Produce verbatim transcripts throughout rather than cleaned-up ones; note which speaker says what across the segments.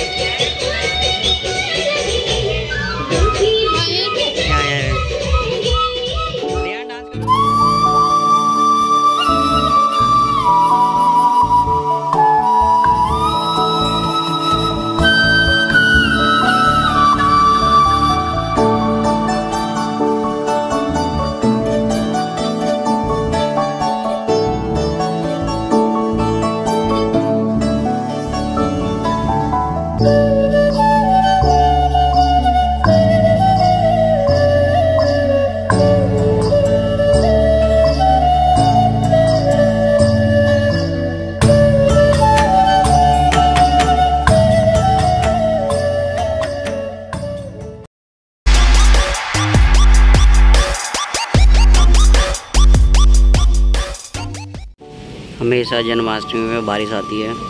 Speaker 1: हमेशा जन्माष्टमी में बारिश आती है।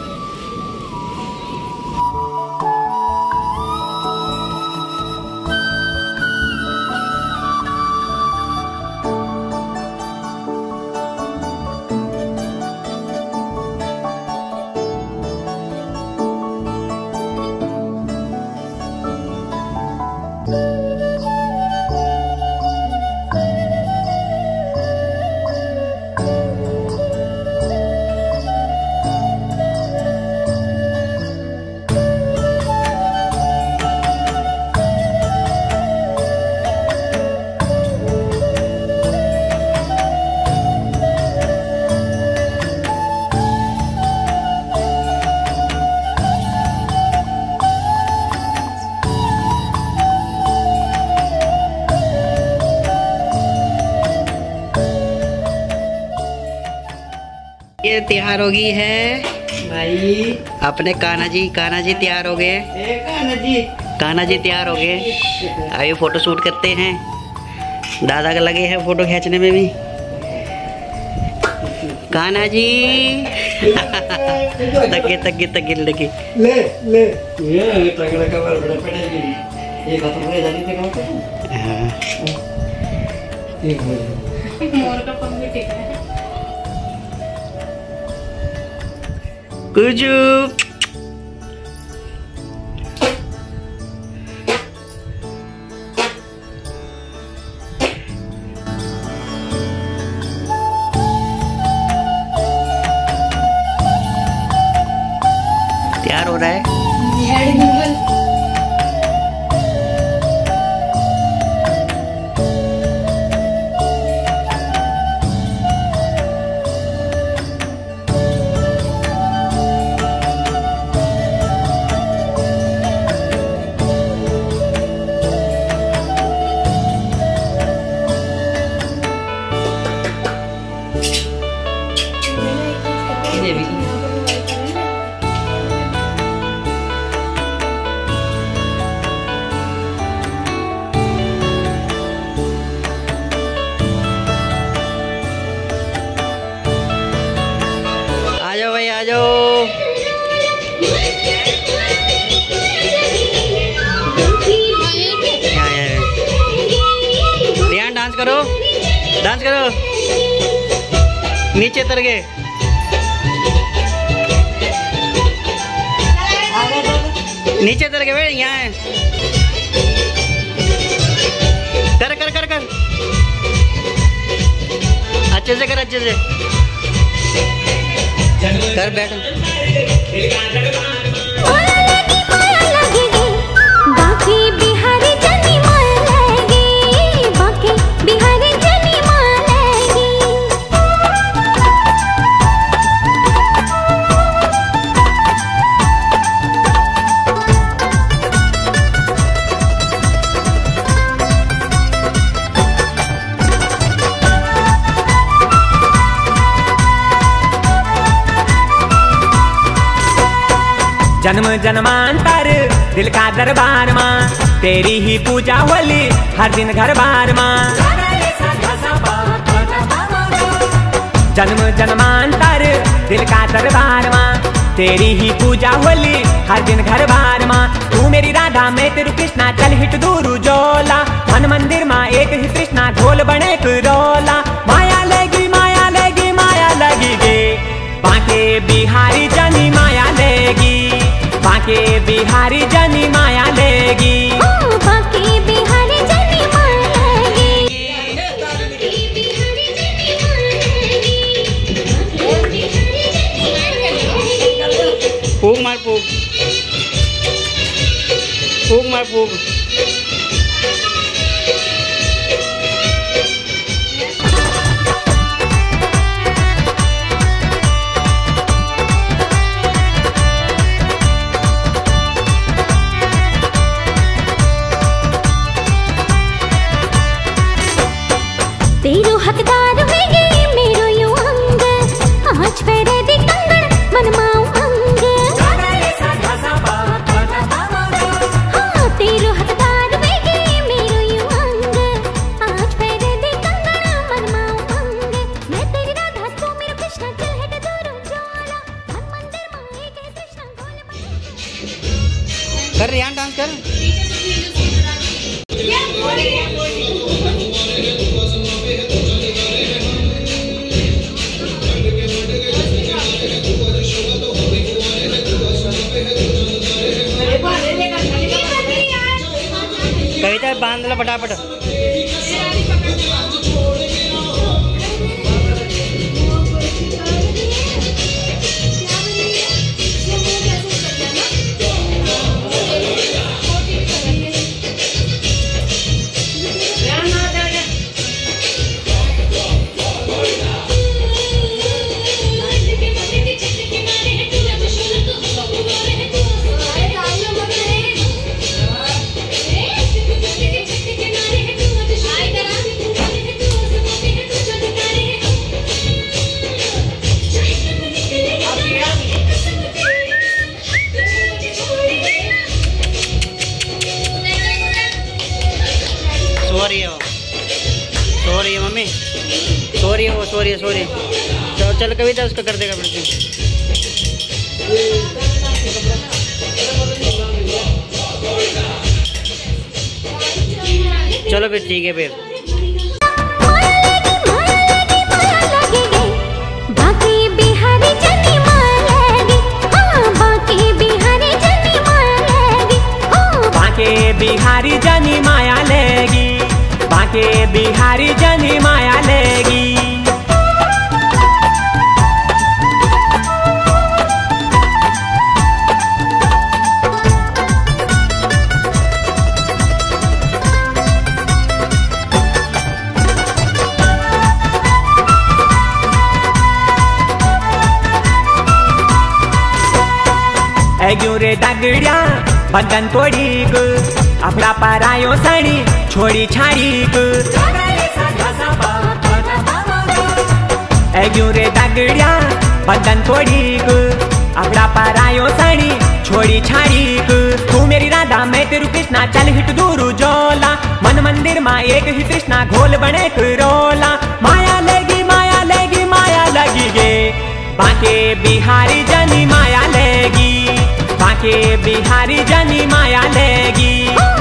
Speaker 2: ये तैयार हो गई है
Speaker 1: भाई।
Speaker 2: अपने कान्हा जी। कान्हा जी तैयार हो गए।
Speaker 1: कान्हा जी
Speaker 2: कान्हा जी तैयार हो गए। अभी फोटो शूट करते हैं। दादा का लगे हैं फोटो खींचने में भी। कान्हा जी तके तके तके लगे
Speaker 1: ले ले ये तगड़ा का बड़ा पड़ेगी। ये बात पूरे जानी थे कौन सा? हां एक मोर का पंख भी ठीक है।
Speaker 2: कुछ तैयार हो रहा है। आ जाओ भाई आ जाओ। ध्यान डांस करो डांस करो। नीचे उतर गए। नीचे उतर गए भाई। यहाँ है। कर कर कर कर अच्छे से कर अच्छे से कर बैठ।
Speaker 3: जन्म जन्मांतर दिल का दरबार माँ, तेरी ही पूजा होली हर दिन घर बार माँ। जन्म जन्मांतर दिल का दरबार माँ, तेरी ही पूजा होली हर दिन घर बार माँ। तू मेरी राधा मैं तेरू कृष्णा, चल हिट दूरू जोला। मन मंदिर माँ एक ही कृष्णा, ढोल बने रोला। माया लगी माया लगी माया लगी गे, बांके बिहारी जनी माया लेगी। बांके बाके बिहारी जनी माया लेगी,
Speaker 4: ओ बाके बिहारी जनी माया लेगी।
Speaker 2: फूक मार फूक, फूक मार फूक।
Speaker 4: तेरो हकदार होगे मेरो यू अंग, आँच फेरे दे कंगन मन माऊ अंग। हाँ तेरो हकदार होगे मेरो यू अंग, आँच फेरे दे कंगन मन माऊ अंग। मैं तेरी राधा तू मेरो कृष्ण चल हट दूर जाला, मन मंदिर माँ एक है कृष्ण गोल बने।
Speaker 2: कर रियान डांस कर। कविता बांध लो फटाफट। सो रही है वो, सो रही है मम्मी, सो रही है वो, सो रही है, सो रही है। चल चल कविता उसका कर देगा फिर से। चलो फिर ठीक है फिर।
Speaker 4: बाके बिहारी जनी माया लेगी, हाँ बाके बिहारी जनी माया लेगी, हाँ
Speaker 3: बाके बिहारी जनी माया लेगी, बाके बिहारी जनी माया लेगी। ऐग्यू रे दागड्या बदन तोडीक, आपला पारायो साडी छोडी छाडीक। ऐग्यू रे दागड्या बदन तोडीक, आपला पारायो साडी छोडी छाडीक। तू मेरी राधा मैं तेरू कृष्णा चल हिट दूरू जोला, मन मंदिर मा एक ही कृष्णा घोल बने रोला। माया लेगी माया लेगी माया लगी गे, बाके बिहारी जनी माया लेगी, बाके बिहारी जनी माया लेगी।